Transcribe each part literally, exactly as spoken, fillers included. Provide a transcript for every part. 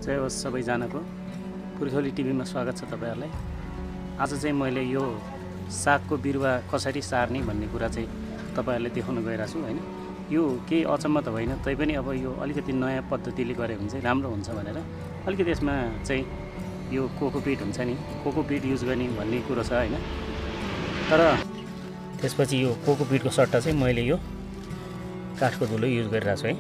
जय होस् सबैजनाको पुर्खौली टिभीमा स्वागत छ तपाईहरुलाई। आज चाहिँ मैले यो सागको बिरुवा कसरी सार्ने भन्ने कुरा चाहिँ तपाईहरुलाई देखाउन गइरहेको छु हैन। यो केही अचम्म त होइन, तैपनि अब यो अलिकति नयाँ पद्धतिले गरे भने चाहिँ राम्रो हुन्छ भनेर अलिकति यसमा चाहिँ यो कोकोपिट हुन्छ नि, कोकोपिट युज गर्ने भन्ने कुरा छ हैन। तर त्यसपछि यो कोकोपिटको सट्टा चाहिँ मैले यो काठको धुलो युज गरिरहेको छु है।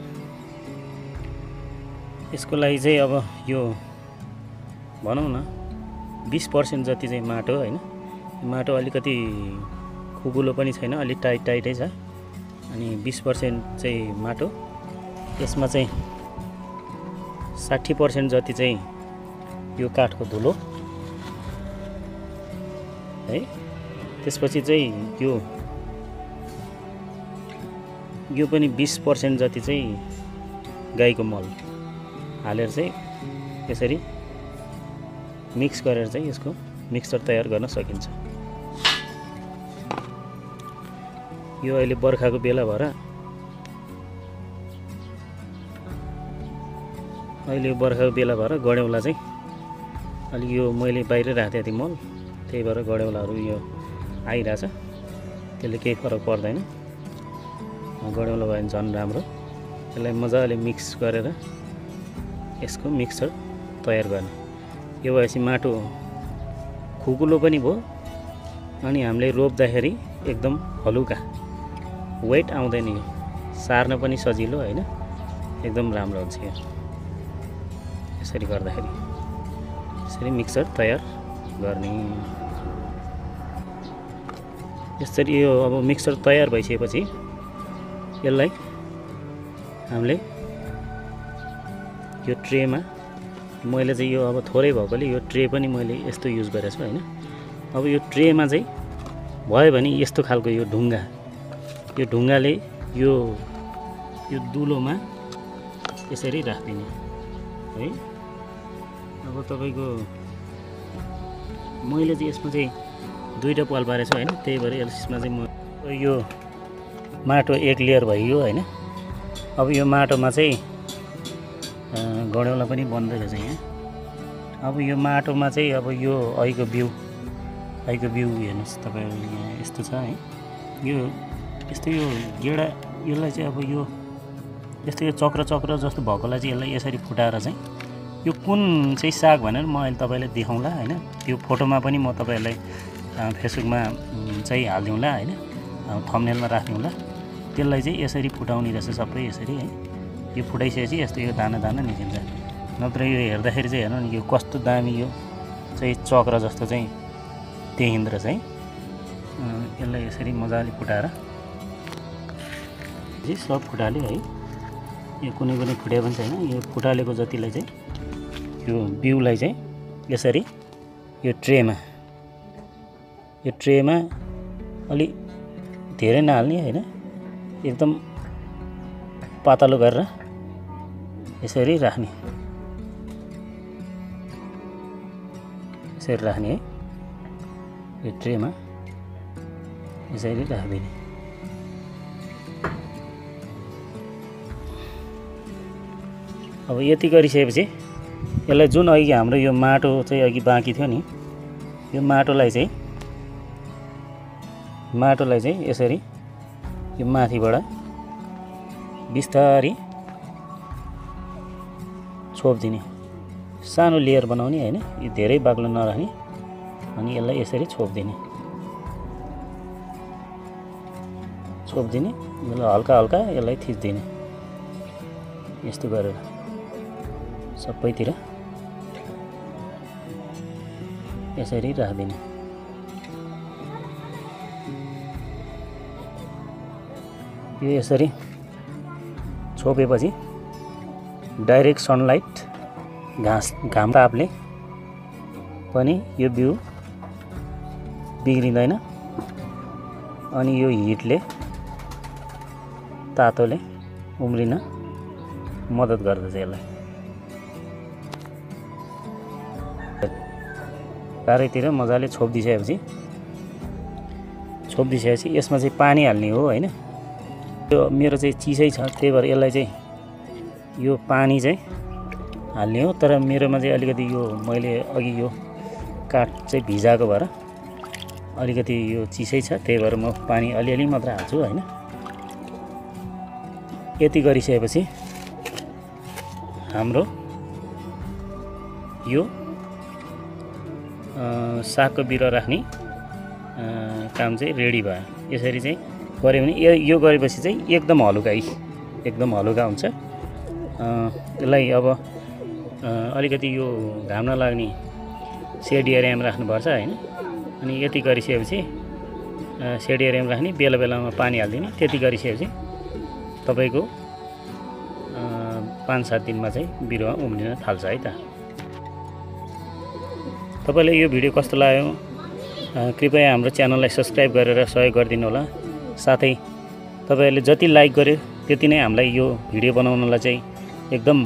यसको लागि चाहिँ अब यो भनौँ न बीस पर्सेन्ट जति चाहिँ माटो हैन। माटो अलिकति खुकुलो पनि छैन, अलि टाइट टाइटै छ। अनि बीस पर्सेन्ट चाहिँ माटो, यसमा चाहिँ साठी पर्सेन्ट जति चाहिँ यो काठको धुलो है। त्यसपछि चाहिँ यो यो पनि बीस पर्सेन्ट जति चाहिँ गाईको मल हालेर चाहिँ यसरी मिक्स गरेर चाहिँ यसको मिक्सचर तयार गर्न सकिन्छ। यो अहिले बर्खाको बेला भएर अहिले बर्खाको बेला भएर गड्यौला चाहिँ अलि यो मैले बाहिर राखेको थिएँ मल, त्यही भएर गड्यौलाहरू यो आइरहेछ। त्यसले केही फरक पर्दैन, गड्यौला भयो भने झन् राम्रो। यसलाई मजाले मिक्स गरेर यसको मिक्सचर तयार गर्ने। यो भएपछि माटो खुकुलो पनि भयो अनि हामीले रोप्दाखेरि एकदम हलुका वेट आउँदैन, यो सार्न पनि सजिलो हैन, एकदम राम्रो हुन्छ। यो यसरी गर्दाखेरि यसरी मिक्सचर तयार गर्ने। यसरी यो अब मिक्सचर तयार भइसकेपछि यसलाई हामीले यो ट्रेमा, मैले चाहिँ यो अब थोरै भएकोले यो ट्रे पनि मैले यस्तो युज गरेको छु हैन। अब यो ट्रेमा चाहिँ भयो भने यस्तो खालको यो ढुङ्गा, यो ढुङ्गाले यो यो दुलोमा यसरी राखिदिने है। अब तपाईको मैले चाहिँ यसमा चाहिँ दुईटा पाल पारेको छु हैन, त्यही भएर यसमा चाहिँ म यो माटो एक लेयर भयो हैन। अब यो माटोमा चाहिँ गड्यौला पनि बन्दै रहेछ यहाँ। अब यो माटोमा चाहिँ अब यो ऐको बिउ ऐको बिउ हेर्नुहोस् तपाईहरुले, यहाँ यस्तो छ है। यो यस्तो यो गेडा, यसलाई चाहिँ अब यो यस्तो यो चक्र चक्र जस्तो भएकोलाई चाहिँ यसलाई यसरी फुटाएर चाहिँ यो कुन चाहिँ साग भनेर म अहिले तपाईलाई देखाउँला हैन। त्यो फोटोमा पनि म तपाईहरुलाई फेसबुकमा चाहिँ हाल्दिउँला हैन, थम्बनेलमा राख्दिउँला। त्यसलाई चाहिँ यसरी फुटाउने रहेछ सबै यसरी है। यो फुटाइसकेपछि यस्तो यो दाना दाना निस्किन्छ। नत्र यो हेर्दाखेरि चाहिँ हेर्नु नि, यो कस्तो दामी यो चाहिँ चक्र जस्तो चाहिँ देखिँदो रहेछ है। यसलाई यसरी मजाले फुटाएर चाहिँ सब फुटाल्यो है। यो कुनै कुनै फुटे पनि छैन। यो फुटालेको जतिलाई चाहिँ यो बिउलाई चाहिँ यसरी यो ट्रेमा यो ट्रेमा अलि धेरै नहाल्ने हैन, एकदम पातलो गरेर यसरी राख्ने यसरी राख्ने है। यो ट्रेमा यसरी राखिदिने। अब यति गरिसकेपछि यसलाई जुन अघि हाम्रो यो माटो चाहिँ अघि बाँकी थियो नि, यो माटोलाई चाहिँ माटोलाई चाहिँ यसरी यो माथिबाट बिस्तारी छोपिदिने। सानो लेयर बनाउने हैन, यो धेरै बाक्लो नराख्ने। अनि यसलाई यसरी छोपिदिने छोपिदिने यसलाई हल्का हल्का यसलाई थिच्दिने यस्तो गरेर सबैतिर यसरी राख्दिने। यो यसरी छोपेपछि डाइरेक्ट सनलाइट, घाँस घाम तापले पनि यो बिउ बिग्रिँदैन। अनि यो हिटले तातोले उम्रिन मद्दत गर्दछ। यसलाई चारैतिर मजाले छोपिदिसकेपछि छोपिदिसकेपछि यसमा चाहिँ पानी हाल्ने हो हैन। यो मेरो चाहिँ चिसै छ, त्यही भएर यसलाई चाहिँ यो पानी चाहिँ हाल्ने हो। तर मेरोमा चाहिँ अलिकति यो मैले अघि यो काठ चाहिँ भिजाएको भएर अलिकति यो चिसै छ, त्यही भएर म पानी अलिअलि मात्र हाल्छु हैन। यति गरिसकेपछि हाम्रो यो सागको बिरुवा राख्ने काम चाहिँ रेडी भयो। यसरी चाहिँ गऱ्यो भने यो गरेपछि चाहिँ एकदम हलुका एकदम हलुका हुन्छ। यसलाई अब अलिकति यो घाम नलाग्ने सेड एरियामा राख्नुपर्छ हैन। अनि यति गरिसकेपछि सेड एरियामा राख्ने, बेला बेलामा पानी हाल्दिने। त्यति गरिसकेपछि तपाईको पाँच सात दिनमा चाहिँ बिरुवा उम्रिन थाल्छ है त। तपाईलाई यो भिडियो कस्तो लाग्यो कृपया हाम्रो च्यानललाई सब्स्क्राइब गरेर सहयोग गरिदिनु होला। साथै तपाईहरुले जति लाइक गर्यो त्यति नै हामीलाई यो भिडियो बनाउनलाई चाहिँ एकदम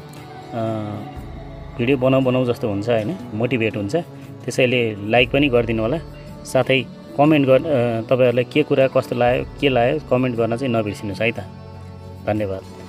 भिडियो बनाउ बनाउ जस्तो हुन्छ हैन, मोटिभेट हुन्छ। त्यसैले लाइक पनि गरिदिनु होला। साथै कमेन्ट गर तपाईहरुलाई के कुरा कस्तो लाग्यो के लाग्यो कमेन्ट गर्न चाहिँ नबिर्सिनुस् है त। धन्यवाद।